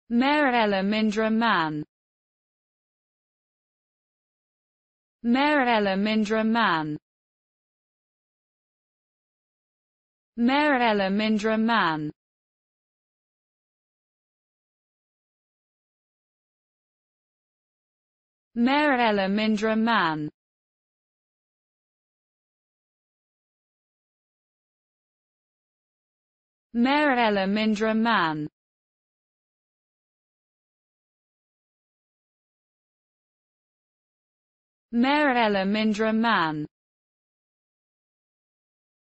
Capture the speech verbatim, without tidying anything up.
Mer eller mindre mann. Mer eller mindre mann. Mer eller mindre mann. Mer eller mindre mann. Mer eller mindre mann. Mer eller mindre mann.